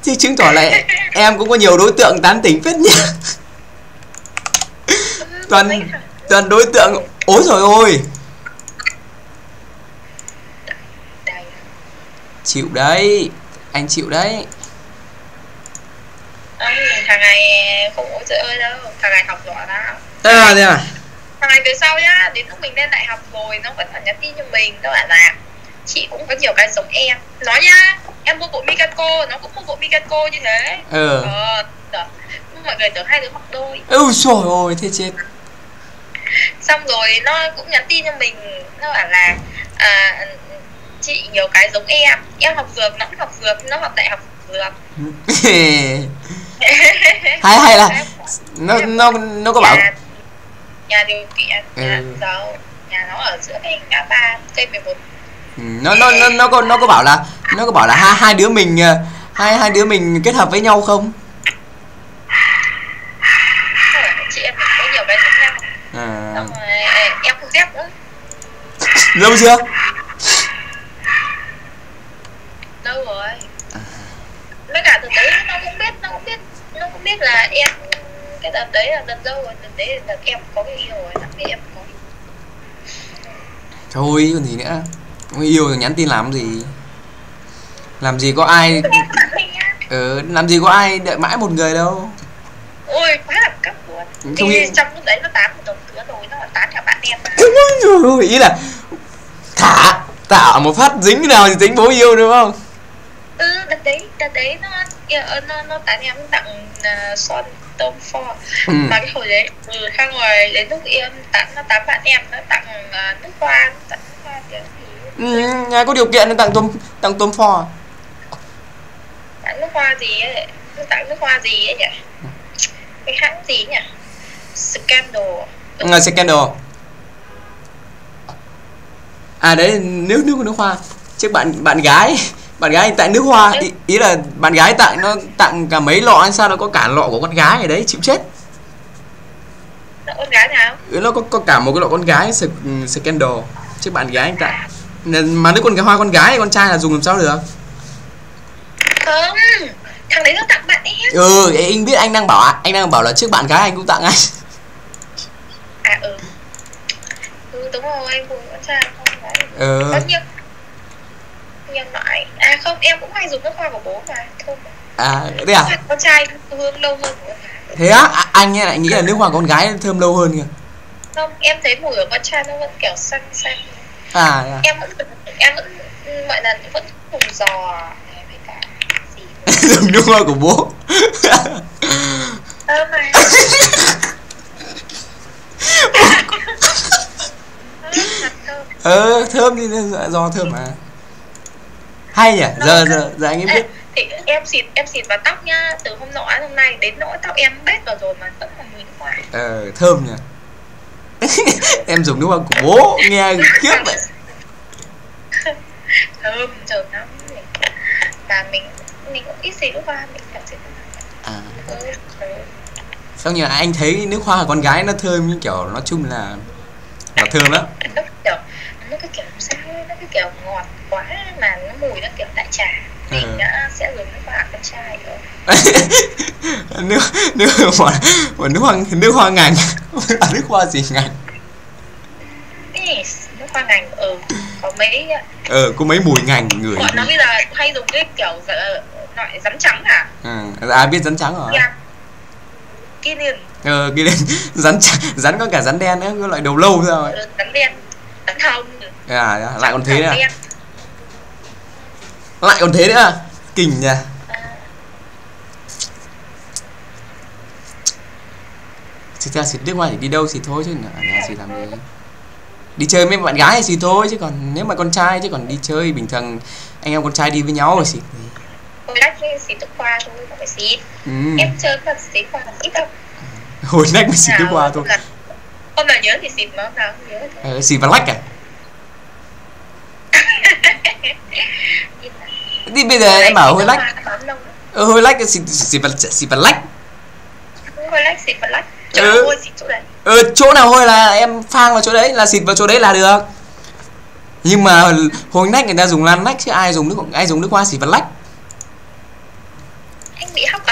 Chứ chứng tỏ là em cũng có nhiều đối tượng tán tỉnh phết nhỉ. Toàn đối tượng. Ôi rồi ôi. Chịu đấy, anh chịu đấy. Thằng này không có chơi đâu, thằng này học giỏi lắm. Thế à? Thằng này về sau nhá, đến lúc mình lên đại học rồi nó vẫn còn nhắn tin cho mình, nó bảo là chị cũng có nhiều cái giống em. Nói nhá, em mua bộ Mikako, nó cũng mua bộ Mikako như thế. Mọi người tưởng hai đứa mặc đôi. Trời ơi, thế chết. Xong rồi nó cũng nhắn tin cho mình, nó bảo là chị nhiều cái giống em học dược, nó cũng học dược, nó học đại học dược. hay là nó có bảo nhà điều kiện, nhà giàu, nhà nó ở giữa cái ngã ba cây 11. Nó có bảo là hai đứa mình kết hợp với nhau không? Chị em mình có nhiều cái giống nhau. Xong rồi em không dép nữa. Lâu chưa? Lâu rồi. Với cả từ đấy nó cũng biết là em, cái đợt đấy là đợt lâu rồi, đợt đấy là em có người yêu rồi, đặc biệt em có. Thôi còn gì nữa, người yêu rồi nhắn tin làm gì? Làm gì có ai làm gì có ai đợi mãi một người đâu. Ôi quá là cấp luôn. Thì trong lúc đấy nó tán một đồng nữa rồi, nó tán cả bạn em mà. Ý là tạo một phát dính cái nào thì tính bố yêu đúng không? Đợt đấy nó tán em tặng son tôm pho. Mà cái hồi đấy sang rồi đến lúc em nó tán bạn em, nó tặng nước hoa, kiểu gì. Có điều kiện nó tặng tôm pho. Tặng nước hoa gì ấy, nó tặng nước hoa gì ấy nhỉ? Cái hãng gì nhỉ? Scandal. Scandal. Đấy, nước hoa. Chứ bạn gái tặng nước hoa, ý là bạn gái tặng cả mấy lọ hay sao, nó có cả lọ của con gái ở đấy, chịu chết. Lọ con gái nào? Nó có cả một cái lọ con gái Scandal, chứ bạn gái anh tặng. Mà nước hoa con gái con trai là dùng làm sao được? Không, thằng đấy nó tặng bạn em. Anh biết, anh đang bảo là trước bạn gái anh cũng tặng anh. Đúng rồi, anh cùng con trai con gái. Có nhiều loại. Không, em cũng hay dùng nước hoa của bố mà. Thơm. Thế à? Con trai hương lâu hơn của con gái. Thế á? Anh nghĩ là nước hoa con gái thơm lâu hơn kìa. Không, em thấy mùi của con trai nó vẫn kiểu xanh. Em vẫn mọi lần vẫn dùng giò với cả gì. Dùng nước hoa của bố. Mà. Thơm thì do thơm mà. Hay nhỉ? Giờ anh ấy biết. Thì em xịt vào tóc nhá, từ hôm nay đến nỗi tóc em bết vào rồi mà vẫn còn mùi nước hoa. Thơm nhỉ. Em dùng nước hoa của bố nghe khiếp vậy. Thơm lắm. Và mình cũng ít xịt nước hoa, mình cảm xịt. Xong nhờ anh thấy nước hoa của con gái nó thơm, như kiểu nói chung là thơm lắm. Nó cái kiểu sao, nó cái kiểu ngọt quá mà nó mùi nó kiểu đại trà. Mình đã sẽ dùng nước hoa con trai rồi. nước hoa ngành. Nước hoa gì ngành? Nước hoa ngành có mấy có mấy mùi ngành người. Bọn nó bây giờ hay dùng cái kiểu loại rắn trắng ai biết rắn trắng rồi. Kilian. Rắn có cả rắn đen nữa, có loại đầu lâu thôi. Rắn đen, rắn hồng. Lại còn thế nữa. Lại còn thế nữa. Kinh nha. Thực ra xịt nước hoa thì đi đâu xịt thôi chứ ở nhà xịt làm gì. Đi chơi với bạn gái thì xịt thôi, chứ còn nếu mà con trai, chứ còn đi chơi bình thường anh em con trai đi với nhau rồi xịt. Hồi nách xịt nước hoa thôi, không phải xịt. Em chơi cần xịt hoa ít đâu. Hồi nách mới xịt nước hoa thôi. Hôm nào nhớ thì xịt, mà hôm nào không nhớ thôi. Xịt vào lách à? Thì bây giờ em bảo hồi lách. Hồi lách xịt vào lách. Hồi lách xịt vào lách. Hôi xịt chỗ đấy. Chỗ nào hôi là em phang vào chỗ đấy, là xịt vào chỗ đấy là được. Nhưng mà hồi nách người ta dùng lan nách, chứ ai dùng nước hoa xịt vào lách.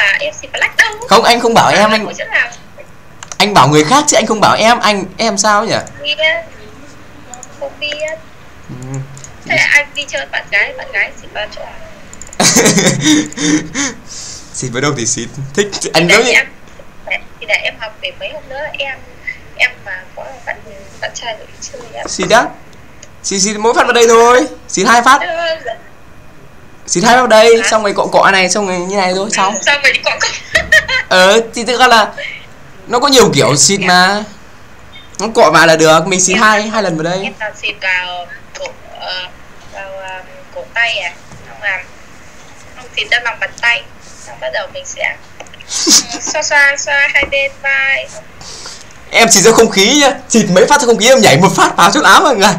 à, em xịt black đâu. Không, anh không bảo em, anh bảo người khác chứ anh không bảo em sao nhỉ? Không biết. Thế anh đi chơi bạn gái xịt vào chỗ nào? Xịt vào đâu thì xịt, thích anh giống như thì để em học để mấy hôm nữa em mà có bạn trai rồi đi chơi em. Xịt á? Xịt mỗi phát vào đây thôi, xịt 2 phát. Xịt 2 phát vào đây, xong rồi cọ này, xong rồi như này thôi, xong. Xong rồi đi cọ. Thì thực ra là nó có nhiều kiểu xịt mà. Nó cọ vào là được, mình xịt hai lần vào đây. Em toàn xịt vào cổ tay à, không xịt ra lòng bàn tay, xong bắt đầu mình sẽ xoa hai bên vai. Em xịt ra không khí nhá, xịt mấy phát ra không khí em nhảy một phát vào chút áo mọi người.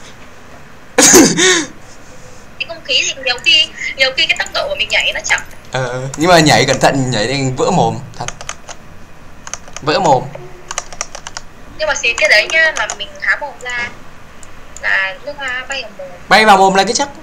Cái không khí thì nhiều khi cái tốc độ của mình nhảy nó chậm. Nhưng mà nhảy cẩn thận, nhảy đến vỡ mồm thật, vỡ mồm. Nhưng mà xịt cái đấy nhá, mà mình há mồm ra là nước hoa bay vào mồm. Bay vào mồm là cái chắc.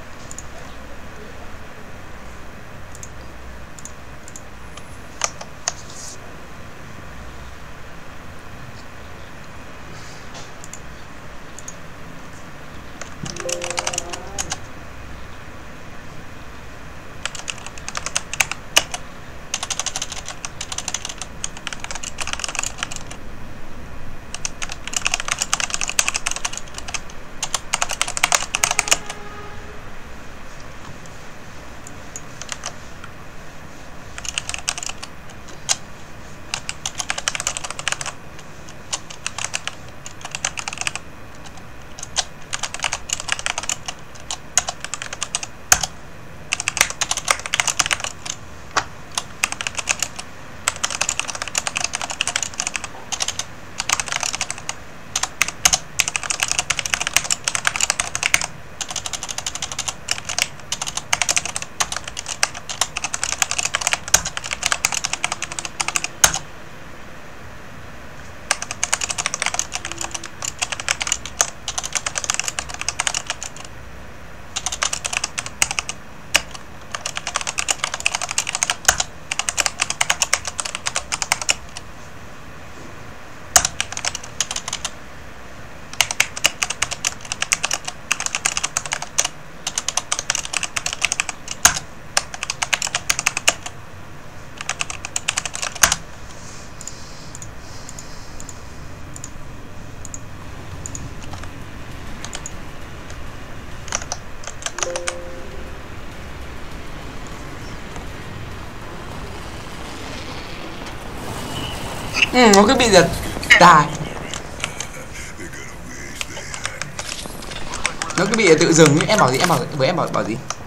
Nó cứ bị giật đài, nó cứ bị tự dừng. Em bảo gì, em bảo gì?